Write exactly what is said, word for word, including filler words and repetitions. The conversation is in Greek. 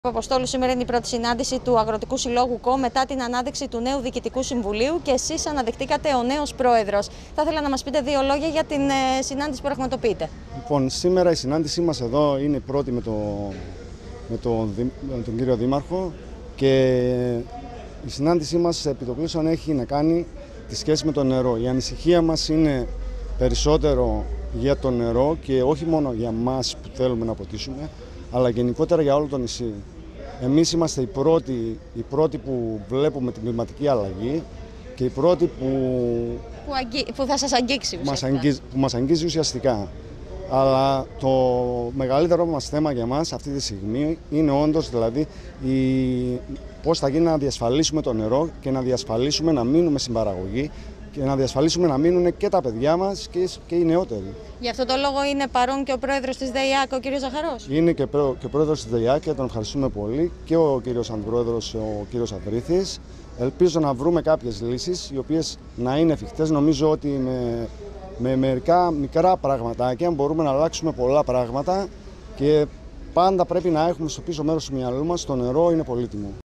Αποστόλου, σήμερα είναι η πρώτη συνάντηση του Αγροτικού Συλλόγου ΚΟ μετά την ανάδειξη του νέου Διοικητικού Συμβουλίου και εσείς αναδειχτήκατε ο νέος πρόεδρος. Θα ήθελα να μας πείτε δύο λόγια για την ε, συνάντηση που πραγματοποιείτε. Λοιπόν, σήμερα η συνάντησή μας εδώ είναι η πρώτη με, το, με, το, με τον κύριο Δήμαρχο και η συνάντησή μας επί το πλήσεων έχει να κάνει τη σχέση με το νερό. Η ανησυχία μας είναι περισσότερο για το νερό και όχι μόνο για μας που θέλουμε να ποτίσουμε, αλλά γενικότερα για όλο το νησί. Εμείς είμαστε οι πρώτοι, οι πρώτοι που βλέπουμε την κλιματική αλλαγή και οι πρώτοι που, που, αγγί, που θα σας αγγίξει ουσιαστικά. Μας αγγίζει, που μας αγγίζει ουσιαστικά. Αλλά το μεγαλύτερο μας θέμα για μας αυτή τη στιγμή είναι όντως δηλαδή η, πώς θα γίνει να διασφαλίσουμε το νερό και να διασφαλίσουμε να μείνουμε στην παραγωγή και να διασφαλίσουμε να μείνουν και τα παιδιά μας και, και οι νεότεροι. Γι' αυτό το λόγο είναι παρόν και ο πρόεδρος της ΔΕΙΑΚ, ο κ. Ζαχαρός. Είναι και, πρό, και ο πρόεδρος της ΔΕΙΑΚ και τον ευχαριστούμε πολύ, και ο κύριος αντιπρόεδρος, ο κύριος Αδρήθης. Ελπίζω να βρούμε κάποιες λύσεις οι οποίες να είναι εφικτές. Νομίζω ότι με, με μερικά μικρά πραγματάκια μπορούμε να αλλάξουμε πολλά πράγματα και πάντα πρέπει να έχουμε στο πίσω μέρος του μυαλού μας το νερό είναι πολύτιμο.